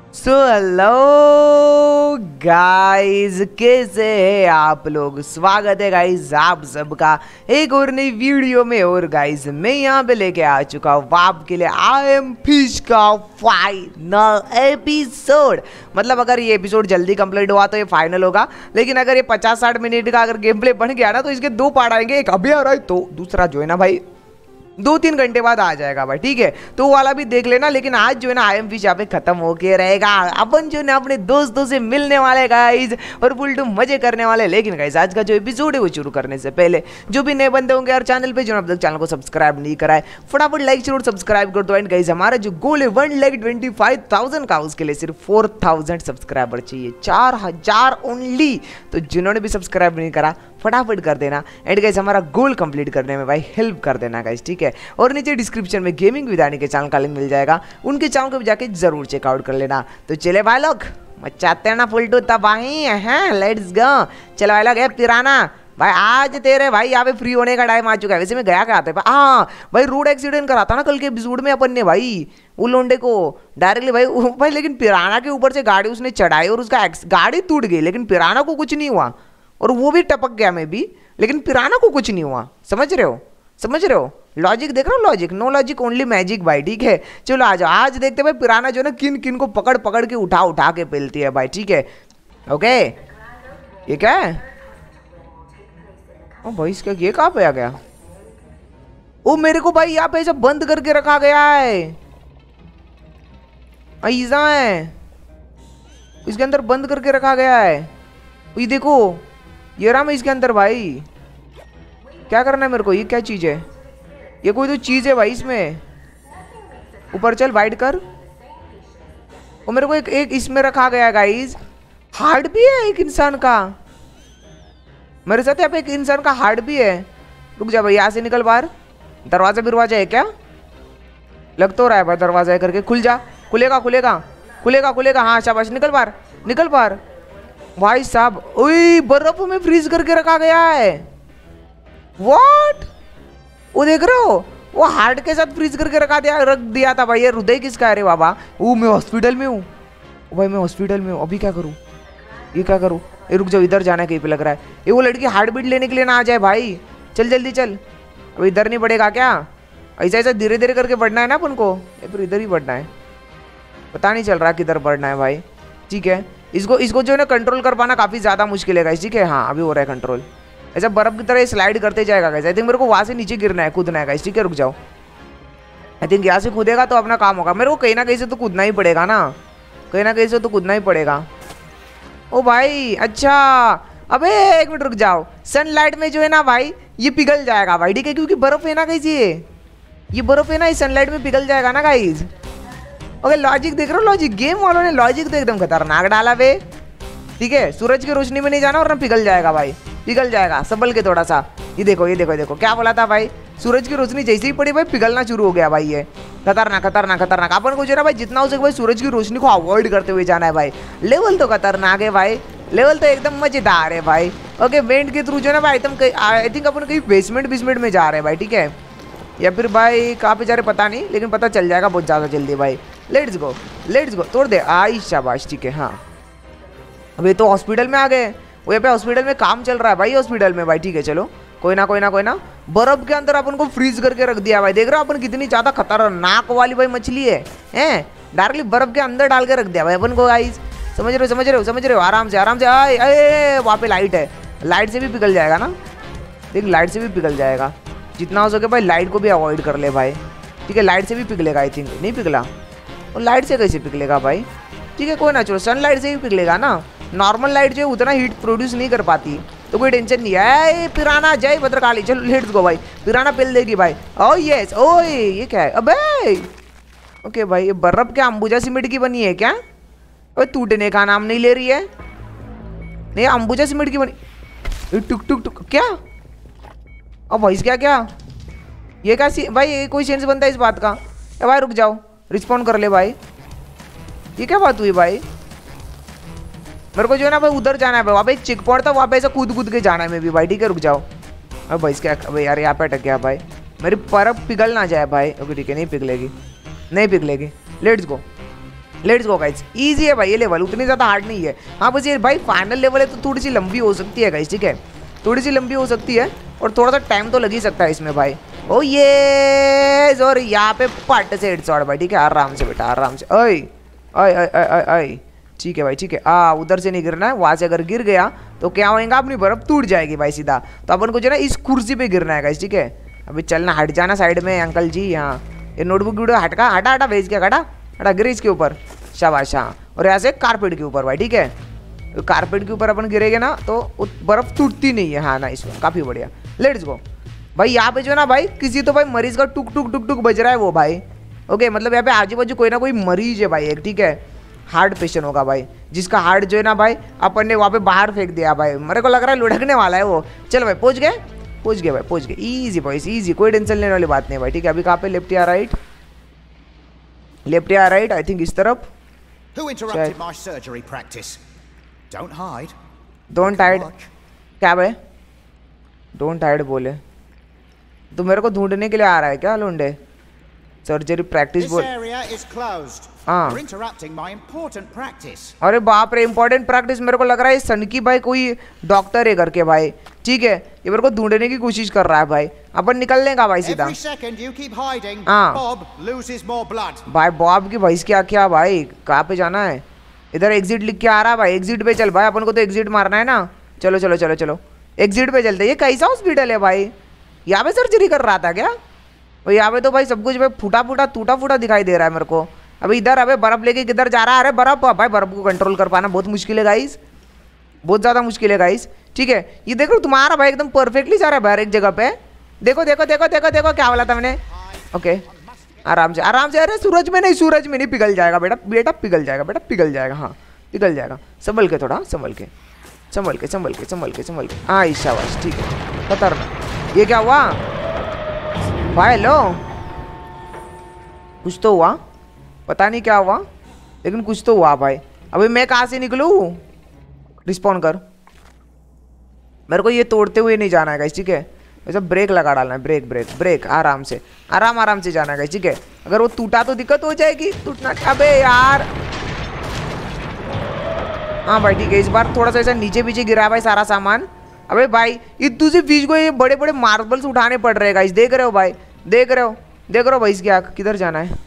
So hello guys, कैसे हैं आप लोग। स्वागत है गाइस आप सबका एक और नई वीडियो में। और गाइस मैं यहाँ पे लेके आ चुका हूँ आपके लिए आई एम फिश का फाइनल एपिसोड। मतलब अगर ये एपिसोड जल्दी कंप्लीट हुआ तो ये फाइनल होगा, लेकिन अगर ये 50-60 मिनट का अगर गेम प्ले बन गया ना तो इसके 2 पार्ट आएंगे। एक अभी आ रहा है तो दूसरा जो है ना भाई 2-3 घंटे बाद आ जाएगा भाई, ठीक है। तो वो वाला भी देख लेना। लेकिन आज जो है ना आई एम फिश यहाँ पे खत्म होके रहेगा। अपन जो है ना अपने दोस्तों से मिलने वाले गाइज और फुल टू मजे करने वाले। लेकिन गाइज आज का जो एपिसोड है वो शुरू करने से पहले जो भी नए बंदे होंगे यार चैनल पे, जो अब तक चैनल को सब्सक्राइब नहीं कराए फटाफट लाइक जरूर सब्सक्राइब कर दो। एंड गाइज हमारा जो गोल है 1,25,000 का, उसके लिए सिर्फ 4,000 सब्सक्राइबर चाहिए, 4,000 ओनली। तो जिन्होंने भी सब्सक्राइब नहीं करा फटाफट कर देना। एंड गाइस हमारा गोल कंप्लीट करने में भाई हेल्प कर देना गाइस, ठीक है। और नीचे डिस्क्रिप्शन में गेमिंग विदानी के चैनल का लिंक मिल जाएगा, उनके चैनल को भी जाके जरूर चेकआउट कर लेना। तो चले भाई लोग, मचाते हैं ना फुल टू तबाही है। लेट्स गो, चलो भाई लोग। पिराना भाई आज तेरे भाई यहाँ पे फ्री होने का टाइम आ चुका है। वैसे मैं गया क्या आते हाँ भाई, रोड एक्सीडेंट करा था ना कल के एपिसोड में अपन ने भाई, वो लोंडे को डायरेक्टली भाई। लेकिन पिराना के ऊपर से गाड़ी उसने चढ़ाई और उसका गाड़ी टूट गई, लेकिन पिराना को कुछ नहीं हुआ और वो भी टपक गया मैं भी, लेकिन पिराना को कुछ नहीं हुआ। समझ रहे हो लॉजिक देख रहे हो, logic no logic only magic भाई, ठीक है। चलो आ जाओ, आज देखते भाई पिराना जो है ना किन किन को पकड़ पकड़ के उठा के पेलती है भाई, ठीक है। ओके ये क्या है? ओ भाई इसका ये कहाँ पे आ गया? ओ मेरे को भाई यहाँ पे ऐसा बंद करके रखा गया है, ऐसा है इसके अंदर बंद करके रखा गया है। ये देखो ये रहा मैं इसके अंदर भाई। क्या करना है मेरे को? ये क्या चीज़ है? ये कोई तो चीज़ है भाई इसमें। ऊपर चल वाइड कर। और मेरे को एक इसमें रखा गया है गाइस। हार्ट भी है एक इंसान का मेरे साथ। यहाँ पे एक इंसान का हार्ट भी है। रुक जा भाई, यहाँ से निकल बाहर। दरवाजा है क्या? लग तो रहा है भाई दरवाजा है करके। खुल जा, खुलेगा। हाँ शाबाश, निकल बाहर भाई साहब। ओए बर्फ में फ्रीज करके रखा गया है। व्हाट? वो देख रहे हो, वो हार्ट के साथ फ्रीज करके रख दिया था भाई। ये हृदय किसका है रे बाबा? वो मैं हॉस्पिटल में हूँ भाई, मैं हॉस्पिटल में हूँ। अभी क्या करूँ? ये रुक जाओ, इधर जाना है कहीं पे लग रहा है। ये वो लड़की हार्ट बीट लेने के लिए ना आ जाए भाई। चल जल्दी चल। अब इधर नहीं बढ़ेगा क्या? ऐसा धीरे धीरे करके बढ़ना है ना अपन को, या फिर इधर ही बढ़ना है? पता नहीं चल रहा किधर बढ़ना है भाई, ठीक है। इसको जो है ना कंट्रोल कर पाना काफ़ी ज़्यादा मुश्किल है गाइस, ठीक है। हाँ अभी हो रहा है कंट्रोल। ऐसा बर्फ की तरह स्लाइड करते जाएगा गाइस। आई थिंक मेरे को वहाँ से नीचे गिरना है, कूदना है गाइस, ठीक है। रुक जाओ, आई थिंक यहाँ से कूदेगा तो अपना काम होगा। मेरे को कहीं ना कहीं से तो कूदना ही पड़ेगा ना, ओ भाई अच्छा। अबे एक मिनट रुक जाओ। सनलाइट में जो है ना भाई ये पिघल जाएगा भाई, ठीक है, क्योंकि बर्फ है ना गाइस। ये बर्फ है ना, इस सनलाइट में पिघल जाएगा ना गाइस। ओके लॉजिक देख रहे हो, लॉजिक गेम वालों ने लॉजिक तो एकदम खतरनाक डाला बे, ठीक है। सूरज की रोशनी में नहीं जाना और ना पिघल जाएगा भाई, पिघल जाएगा संभल के थोड़ा सा। ये देखो क्या बोला था भाई। सूरज की रोशनी जैसे ही पड़ी भाई पिघलना शुरू हो गया भाई। ये खतरनाक। अपन को जो है भाई जितना हो सके भाई सूरज की रोशनी को अवॉइड करते हुए जाना है भाई। लेवल तो खतरनाक है भाई, लेवल तो एकदम मजेदार है भाई। ओके वेंट के थ्रू जो है ना भाई आई थिंक अपन कहीं बेसमेंट में जा रहे हैं भाई, ठीक है। या फिर भाई कहाँ पे जा रहे पता नहीं, लेकिन पता चल जाएगा बहुत ज़्यादा जल्दी भाई। लेट्स गो तोड़ दे। आई शाबाश, ठीक है। हाँ अभी तो हॉस्पिटल में आ गए। वो यहाँ पे हॉस्पिटल में काम चल रहा है भाई, हॉस्पिटल में भाई, ठीक है। चलो कोई ना बर्फ के अंदर अपन को फ्रीज करके रख दिया भाई। देख रहे हो अपन कितनी ज़्यादा खतरनाक वाली भाई मछली है डायरेक्टली बर्फ के अंदर डाल के रख दिया भाई अपन को गाइस। समझ रहे हो। आराम से आए। वहाँ पे लाइट है, लाइट से भी पिघल जाएगा ना, देख लाइट से भी पिघल जाएगा। जितना हो सके भाई लाइट को भी अवॉइड कर ले भाई, ठीक है। लाइट से भी पिघलेगा आई थिंक, नहीं पिघला। और लाइट से कैसे पिघलेगा भाई? ठीक है कोई ना, चलो सनलाइट से भी पिघलेगा ना। नॉर्मल लाइट जो है उतना हीट प्रोड्यूस नहीं कर पाती, तो कोई टेंशन नहीं है। पिराना जय भद्रकाली, चलो लेट्स गो भाई। पिराना पिल देगी भाई। ओ यस, ओए ये क्या है? अबे ओके भाई, ये बर्फ क्या अंबुजा सीमेंट की बनी है क्या? अबे टूटने का नाम नहीं ले रही है। नहीं अंबुजा सीमेंट की बनी। टुक क्या? अब भाई क्या ये क्या भाई? ये कोई सेंस बनता है इस बात का? भाई रुक जाओ, रिस्पॉन्ड कर ले भाई। ये क्या बात हुई भाई? मेरे को जो है ना भाई उधर जाना है भाई। वहाँ पे एक चेक पॉइंट था, वहाँ पे ऐसा कूद के जाना है मैं भी भाई, ठीक है। रुक जाओ। अब भाई क्या भाई यार, यहाँ पे अटक गया भाई। मेरी बर्फ पिघल ना जाए भाई। ओके ठीक है, नहीं पिघलेगी। Let's go. Let's go guys, easy है भाई ये लेवल, उतनी ज़्यादा हार्ड नहीं है। हाँ बस ये भाई फाइनल लेवल है तो थोड़ी सी लंबी हो सकती है गाइस, ठीक है, थोड़ी सी लंबी हो सकती है और थोड़ा सा टाइम तो लग ही सकता है इसमें भाई। ओ ये और यहाँ पे पट से हेडशॉट भाई, ठीक है, आराम से बेटा आराम से। ओए ओए ओए ओए ओए, ठीक है भाई ठीक है। उधर से नहीं गिरना है, वहाँ से अगर गिर गया तो क्या होएगा, अपनी बर्फ टूट जाएगी भाई सीधा। तो अपन को जो है ना इस कुर्सी पे गिरना है गाइस, ठीक है। अभी चलना, हट जाना साइड में अंकल जी। यहाँ ये नोटबुक वीडियो हटका, हटा हटा भेज के हटा हटा, गिरे इसके ऊपर, शाबाश। हाँ, और यहाँ से कारपेट के ऊपर भाई, ठीक है, तो कारपेट के ऊपर अपन गिरेंगे ना तो बर्फ टूटती नहीं है। हाँ नाइस, काफ़ी बढ़िया, लेट्स गो भाई। यहाँ पे जो है ना भाई किसी तो भाई मरीज का टुक टुक टुक टुक बज रहा है वो भाई। ओके, मतलब यहाँ पे आजू बाजू कोई ना कोई मरीज है भाई एक, ठीक है, हार्ट पेशेंट होगा भाई, जिसका हार्ट जो है ना भाई अपन ने वहाँ पे बाहर फेंक दिया भाई। मेरे को लग रहा है लुढ़कने वाला है वो। चलो भाई पहुँच गए भाई, पहुँच गए। ईजी बॉयस ईजी, कोई टेंशन लेने वाली बात नहीं भाई, ठीक है। अभी कहाँ पे, लेफ्ट या राइट, लेफ्ट या राइट, आई थिंक इस तरफ। डोंट हाइड, क्या भाई डोंट हाइड बोले तो मेरे को ढूंढने के लिए आ रहा है क्या लुंडे? सर्जरी प्रैक्टिस बोल, हाँ। अरे बाप रे, इंपॉर्टेंट प्रैक्टिस। मेरे को लग रहा है सनकी भाई कोई डॉक्टर है करके भाई, ठीक है, ये मेरे को ढूंढने की कोशिश कर रहा है भाई। अपन निकल लेगा भाई सीधा। हाँ भाई, बॉब की भैंस क्या क्या भाई, कहाँ पे जाना है? इधर एग्जिट लिख के आ रहा है भाई, एग्जिट पे चल भाई, अपन को तो एग्जिट मारना है ना। चलो चलो चलो चलो, एग्जिट पे चलते। ये कैसा हॉस्पिटल है भाई? यहाँ पे सर्जरी कर रहा था क्या? और यहाँ पे तो भाई सब कुछ भाई फूटा फूटा टूटा फूटा दिखाई दे रहा है मेरे को। अभी इधर, अबे बर्फ लेके किधर जा रहा है? अरे बर्फ भाई, बर्फ को कंट्रोल कर पाना बहुत मुश्किल है गाइस, बहुत ज़्यादा मुश्किल है गाइस, ठीक है। ये देखो तुम्हारा भाई एकदम परफेक्टली जा रहा है बाहर एक जगह पे। देखो देखो देखो देखो देखो, क्या बोला था मैंने? ओके, आराम से आराम से। अरे सूरज में नहीं, सूरज में नहीं, पिघल जाएगा बेटा, बेटा पिघल जाएगा बेटा, पिघल जाएगा। हाँ पिघल जाएगा, संभल के थोड़ा, संभल के संभल के संभल के संभल के संभल के। हाँ शाबाश, ठीक है, खतरनाक। ये क्या हुआ भाई? लो, कुछ तो हुआ, पता नहीं क्या हुआ, लेकिन कुछ तो हुआ भाई। अभी मैं कहाँ से निकलूँ? रिस्पॉन्ड कर, मेरे को ये तोड़ते हुए नहीं जाना है गाइस, ठीक है। वैसे ब्रेक लगा डालना है, ब्रेक ब्रेक ब्रेक, आराम से आराम से जाना है गाइस, ठीक है। अगर वो टूटा तो दिक्कत हो जाएगी, टूटना। अबे यार, हाँ भाई ठीक है, इस बार थोड़ा सा ऐसा नीचे पीछे गिरा है भाई सारा सामान। अबे भाई इतू से फिश को ये बड़े बड़े मार्बल्स उठाने पड़ रहे हैं गाइस, देख रहे हो भाई, देख रहे हो भाई। इसकी आँख किधर जाना है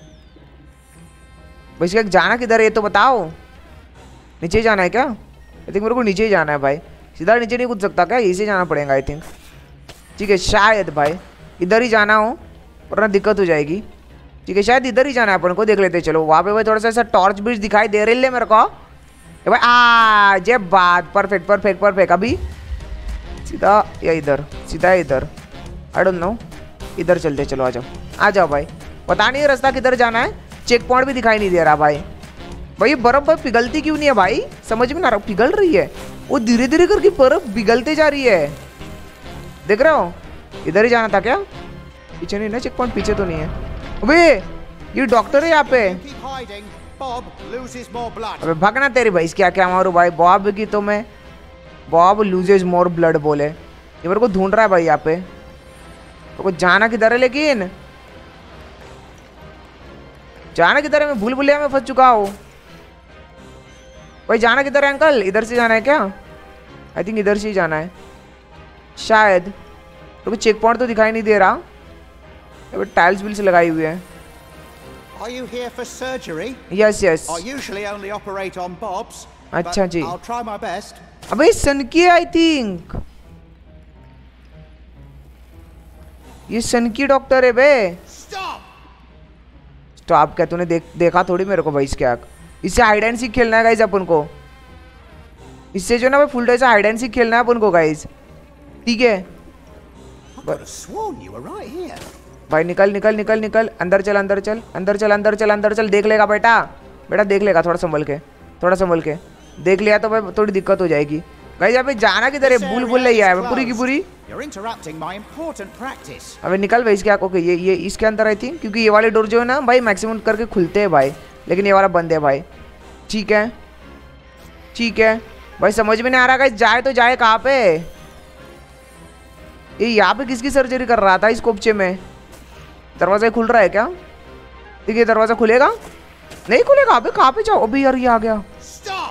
भाई? इसकी आँख जाना किधर है ये तो बताओ। नीचे जाना है क्या? आई थिंक मेरे को नीचे ही जाना है भाई, सीधा नीचे नहीं कूद सकता क्या? इसे जाना पड़ेगा आई थिंक, ठीक है, शायद भाई इधर ही जाना हो वरना दिक्कत हो जाएगी, ठीक है। शायद इधर ही जाना है अपन को, देख लेते चलो। वहाँ पे भाई थोड़ा सा ऐसा टॉर्च भी दिखाई दे रही है मेरे को भाई। जे बात, परफेक्ट परफेक्ट परफेक्ट। अभी सीधा या इधर, सीधा इधर, आई डोंट नो, इधर चलते चलो, आ जाओ भाई। पता नहीं रास्ता किधर जाना है, चेक पॉइंट भी दिखाई नहीं दे रहा भाई। भाई ये बर्फ भाई पिघलती क्यों नहीं है भाई, समझ में ना रहा। पिघल रही है वो धीरे धीरे करके, बर्फ पिघलते जा रही है, देख रहे हो। इधर ही जाना था क्या? पीछे नहीं ना चेक पॉइंट, पीछे तो नहीं है। अबे ये डॉक्टर है यहाँ पे। अबे भागना तेरी भाई, क्या क्या मारू भाई। बॉब की तो मैं, बॉब लूजेज मोर ब्लड बोले। ये मेरे को ढूंढ रहा है भाई यहाँ पे, तो जाना किधर है? लेकिन जाना किधर है? मैं भूल भुलैया में फंस चुका हूँ भाई। जाना किधर है अंकल? इधर से जाना है क्या? आई थिंक इधर से ही जाना है शायद। तो चेक पॉइंट तो दिखाई नहीं दे रहा। अबे टाइल्स बिल्स लगाई हुई है। Are you here for surgery? Yes, yes. I usually only operate on Bob's. अच्छा जी। I'll try my best. अबे सन की, आई थिंक ये सन की डॉक्टर है बे। स्टॉप क्या? तूने देखा थोड़ी मेरे को भाई इसके आग। इससे हाइड एंड सीक खेलना है गाइस अपन को। इससे जो ना भाई full time hide and seek खेलना है अपन को गाइस, ठीक है भाई। निकल निकल निकल निकल, अंदर चल अंदर चल अंदर चल अंदर चल अंदर चल। देख लेगा बेटा, बेटा देख लेगा, थोड़ा संभल के, थोड़ा संभल के। देख लिया तो भाई थोड़ी दिक्कत हो जाएगी भाई। यहाँ पे जाना किधर है? भूल भूल नहीं है पूरी की पूरी। अबे निकल भाई इसके आंखों के। ये इसके अंदर आई थी, क्योंकि ये वाले डोर जो है ना भाई मैक्सिमम करके खुलते हैं भाई, लेकिन ये वाला बंद है भाई, ठीक है ठीक है भाई। समझ में नहीं आ रहा गाइस, जाए तो जाए कहाँ पे? ये यहाँ पे किसकी सर्जरी कर रहा था इस कोपचे में? दरवाजा खुल रहा है क्या? ठीक है दरवाजा खुलेगा, नहीं खुलेगा। अबे कहाँ पे जाओ? अबे यार ये आ गया। Stop!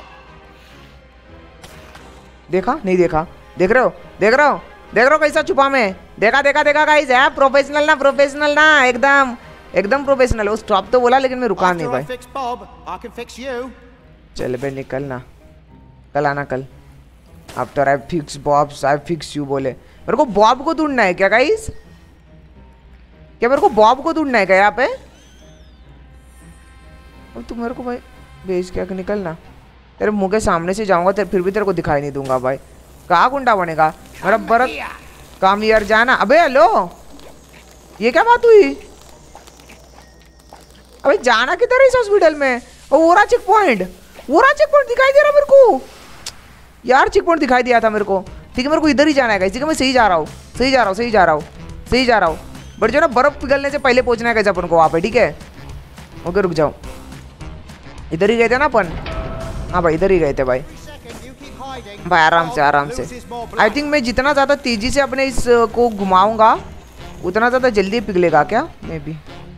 देखा नहीं देखा? देख रहे हो? देख रहे हो? देख रहे हो कैसा छुपा मैं? देखा देखा देखा गाइस, है प्रोफेशनल ना, प्रोफेशनल ना, एकदम एकदम प्रोफेशनल। वो स्टॉप तो बोला लेकिन मैं रुका नहीं After I भाई। fix Bob, I can fix you. चल बे निकल ना, कल आना कल। After I fix bobs I fix you बोले। मेरे को बॉब को ढूंढना है क्या गाइस? क्या मेरे को बॉब को ढूंढना है क्या यहाँ पे? तू मेरे को भाई भेज क्या कि निकलना। तेरे मुंह के सामने से जाऊंगा फिर भी तेरे को दिखाई नहीं दूंगा भाई। कहाँ गुंडा बनेगा मेरा बर्फ? काम यार जाना। अबे हेलो, ये क्या बात हुई? अबे जाना किधर है इस हॉस्पिटल में? Aura checkpoint, aura checkpoint दिखाई दे रहा मेरे को यार। चेक पॉइंट दिखाई दिया था मेरे को। ठीक है मेरे को इधर ही जाना है गाइस। ठीक है मैं सही जा रहा हूँ, सही जा रहा हूँ, सही जा रहा हूँ, सही जा रहा हूँ। बट जो ना बर्फ पिघलने से पहले पहुंचना है गाइस अपन को वहाँ पे। ठीक है ओके रुक जाओ। इधर ही गए थे ना अपन? हाँ भाई इधर ही गए थे भाई। भाई आराम से आराम से। आई थिंक मैं जितना ज़्यादा तेजी से अपने इस को घुमाऊंगा उतना ज़्यादा जल्दी पिघलेगा क्या? मे बी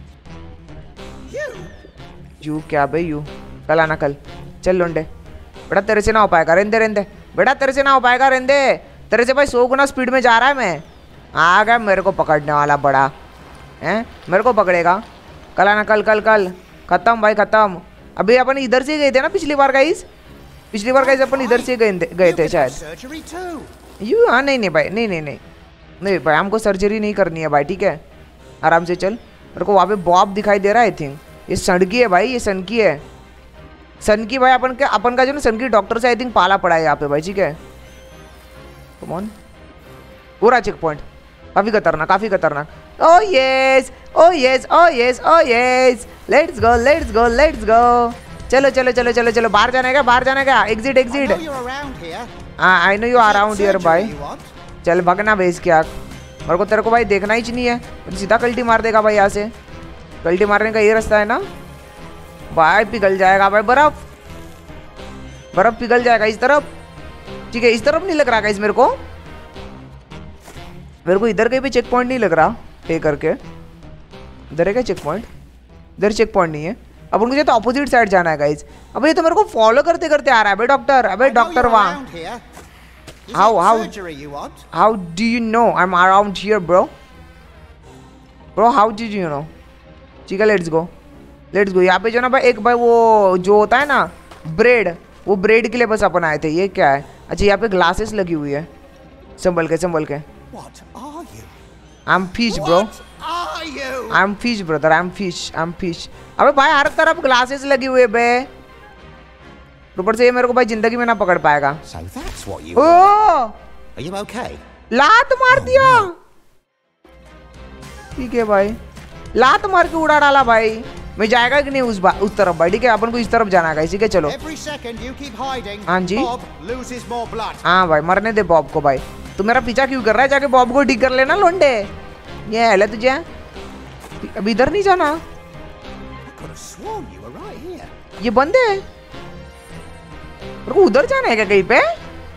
यू क्या भाई यू? कल आना कल। चल लोंडे बेटा तेरे से ना हो पाएगा। रेंदे रेंदे बेटा तेरे से ना हो पाएगा। रेंदे तेरे से भाई 100 गुना स्पीड में जा रहा है मैं। आ गया मेरे को पकड़ने वाला बड़ा हैं, मेरे को पकड़ेगा। कल आना कल कल कल। खत्म भाई खत्म। अभी अपन इधर से गए थे ना पिछली बार गाइस? पिछली बार गाइस अपन इधर से गए थे शायद। Surgery too. यू हाँ नहीं नहीं भाई नहीं नहीं नहीं नहीं भाई हमको सर्जरी नहीं करनी है भाई। ठीक है आराम से चल। मेरे को वहाँ पे बॉब दिखाई दे रहा है। आई थिंक ये सनकी है भाई, ये सनकी है। सनकी भाई अपन का जो ना सनकी डॉक्टर से आई थिंक पाला पड़ा है यहाँ पे भाई। ठीक है कम ऑन। पूरा चेक पॉइंट काफी खतरनाक, काफी खतरनाक। Oh yes oh yes oh yes oh yes. Let's go let's go let's go. चलो चलो चलो चलो चलो। बाहर जाने का, बाहर जाने का। Exit I exit. know you're around here. I know you are around here भाई। Surgery you want? चल भगना भेज के आग। मेरे को तेरे को भाई देखना ही नहीं है। तो सीधा कल्टी मार देगा भाई यहाँ से। कल्टी मारने का ये रास्ता है ना भाई। पिघल जाएगा भाई बर्फ, बर्फ पिघल जाएगा इस तरफ। ठीक है इस तरफ नहीं लग रहा गाइस मेरे को। मेरे को इधर कहीं भी चेक पॉइंट नहीं लग रहा पे करके। इधर है क्या चेक पॉइंट? इधर चेक पॉइंट नहीं है। अब उनको तो अपोजिट साइड जाना है गाइस। अब ये तो मेरे को फॉलो करते करते आ रहा है भाई डॉक्टर। अबे I know डॉक्टर you're वहाँ around here. Is How- it how- surgery you want? How do you know I'm around here, bro? Bro, how did you know? ठीक है लेट्स गो लेट्स गो। यहाँ पे जो ना भाई एक भाई वो जो होता है ना ब्रेड, वो ब्रेड के लिए बस अपन आए थे। ये क्या है? अच्छा यहाँ पे ग्लासेस लगी हुई है। संभल के संभल के। What are you? I am fish bro, What are you? I am fish brother, I am fish, I am fish. अबे भाई हर तरफ ग्लासेस लगी हुई है बे। ऊपर से ये मेरे को भाई जिंदगी में ना पकड़ पाएगा। So that's what you O want. Are you okay? लात मार दिया। ठीक है भाई लात मार के उड़ा डाला भाई। मैं जाएगा कि नहीं उस तरफ भाई? ठीक है अपन को इस तरफ जाना है। ठीक है चलो। Every second you keep hiding, हाँ जी। Bob loses more blood. हाँ भाई मरने दे बॉब को भाई। तू मेरा पीछा क्यों कर रहा है? जाके बॉब को ठीक कर लेना लोंडे। ये है तुझे अभी इधर नहीं जाना। I could have sworn you were right here. ये बंद है। मेरे को उधर जाना है क्या कहीं पे?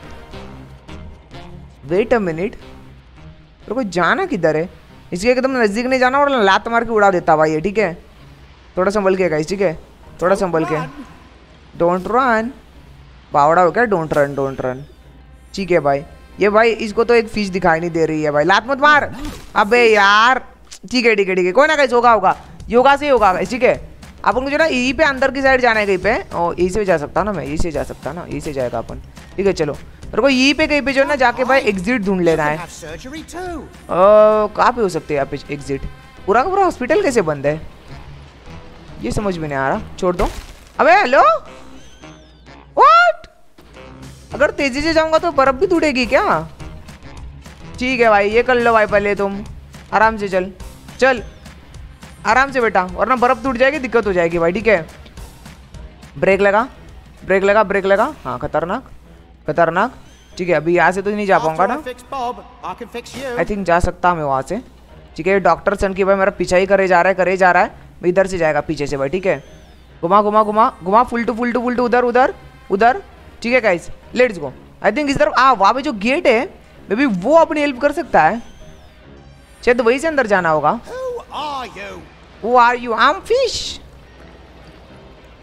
वेट अ मिनट, मेरे को जाना किधर है? इसके एकदम नजदीक नहीं जाना और लात मार के उड़ा देता भाई ये। ठीक है थोड़ा संभल के गाइस। ठीक है थोड़ा संभल के। डोंट रन बावड़ा हो क्या? Don't run don't run. ठीक है भाई। ये भाई इसको तो एक फिश दिखाई नहीं दे रही है भाई। लात मत मार। अबे यार ठीक है ठीक है ठीक है कोई ना गाइस होगा होगा। योगा से होगा गाइस। ठीक है अपन को जो ना यहीं पे अंदर की साइड जाना है कहीं पे। और यहीं से जा सकता ना मैं, यहीं से जा सकता ना, यहीं से जाएगा अपन। ठीक है चलो मेरे को यहीं पे कहीं पे जो ना जाके भाई एग्जिट ढूंढ लेना You है। have surgery too. कहाँ पे हो सकते हैं यहाँ पे एग्जिट? पूरा का पूरा हॉस्पिटल कैसे बंद है ये समझ में नहीं आ रहा। छोड़ दो। अबे हेलो व्हाट? अगर तेजी से जाऊंगा तो बर्फ भी टूटेगी क्या? ठीक है भाई ये कर लो भाई पहले तुम। आराम से चल चल आराम से बेटा, वरना बर्फ टूट जाएगी दिक्कत हो जाएगी भाई। ठीक है ब्रेक लगा ब्रेक लगा ब्रेक लगा। हाँ खतरनाक खतरनाक। ठीक है अभी यहाँ से तो नहीं जा पाऊंगा After I ना। fix Bob, I can fix you. I think जा सकता मैं वहाँ से। ठीक है डॉक्टर सन की भाई मेरा पीछा ही करे जा रहा है। मैं इधर से जाएगा पीछे से भाई। ठीक है घुमा घुमा घुमा घुमा फुल टू उधर उधर उधर। ठीक है guys let's go. I think इस तरफ वहाँ पे जो गेट है मे बी वो अपनी हेल्प कर सकता है। शायद वहीं से अंदर जाना होगा। Who are you? Who are you? I'm fish.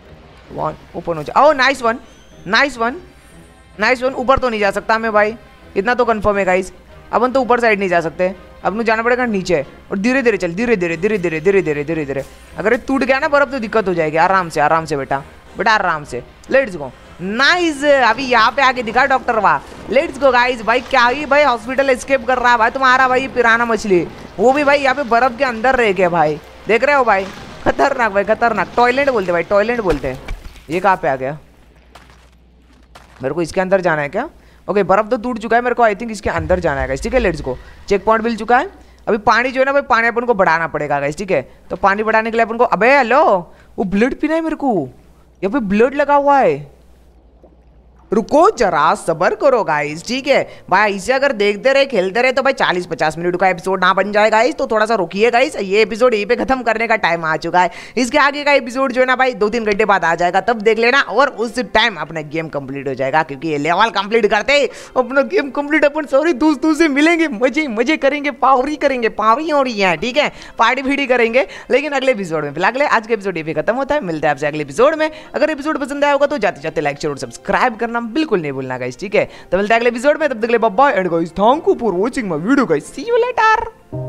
One open हो जाए। Oh nice one, nice one, nice one. ऊपर तो नहीं जा सकता मैं भाई, इतना तो कंफर्म है गाइस। अपन तो ऊपर साइड नहीं जा सकते, अब जाना पड़ेगा नीचे। और धीरे धीरे चल, धीरे धीरे धीरे धीरे धीरे धीरे धीरे धीरे। अगर ये टूट गया ना बर्फ तो दिक्कत हो जाएगी। आराम से आराम से बेटा, बेटा आराम से। Let's go, nice. अभी यहाँ पे आके दिखा डॉक्टर वाह। Let's go guys. भाई क्या ही भाई हॉस्पिटल एस्केप कर रहा है भाई तुम्हारा भाई पिराना मछली, वो भी भाई यहाँ पे बर्फ के अंदर रह के भाई, देख रहे हो भाई, खतरनाक भाई खतरनाक। टॉयलेट बोलते भाई, टॉयलेट बोलते हैं। ये कहाँ पे आ गया? मेरे को इसके अंदर जाना है क्या? ओके बर्फ तो टूट चुका है, मेरे को आई थिंक इसके अंदर जाना है गाइस। ठीक है लेट्स गो। चेक पॉइंट मिल चुका है। अभी पानी जो है ना भाई, पानी अपन को बढ़ाना पड़ेगा गाइस। ठीक है तो पानी बढ़ाने के लिए अपन को, अबे हेलो, वो ब्लड पीना है मेरे को, यहाँ पे ब्लड लगा हुआ है। रुको जरा सबर करो गाइस। ठीक है भाई, इसे अगर देखते रहे खेलते रहे तो भाई 40-50 मिनट का एपिसोड ना बन जाए गाइस, तो थोड़ा सा रुकिए गाइस। ये एपिसोड यहीं पे खत्म करने का टाइम आ चुका है। इसके आगे का एपिसोड जो है ना भाई 2-3 घंटे बाद आ जाएगा, तब देख लेना। और उस टाइम अपना गेम कंप्लीट हो जाएगा, क्योंकि ये लेवल कंप्लीट करते अपना गेम कंप्लीट अपन सॉरी दोस्तों से मिलेंगे, मजे मजे करेंगे, पावरी करेंगे, पावरी हो रही है। ठीक है पार्टी भीड़ी करेंगे, लेकिन अगले एपिसोड में। फिलहाल आज का एपिसोड ये भी खत्म होता है, मिलता है आपसे अगले एपिसोड में। अगर एपिसोड पसंद आया होगा तो जाते जाते लाइक शेयर और सब्सक्राइब करना बिल्कुल नहीं भूलना गाइस। ठीक है तो मिलते हैं अगले एपिसोड में, तब तक के लिए bye bye and guys thank you for watching my video guys, see you later.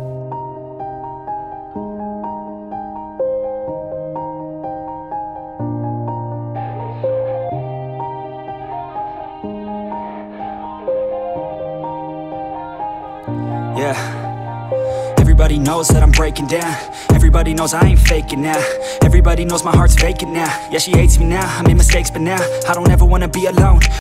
Yeah. Everybody knows that I'm breaking down. Everybody knows I ain't faking now. Everybody knows my heart's vacant now. Yeah, she hates me now, I made mistakes but now I don't ever wanna be alone.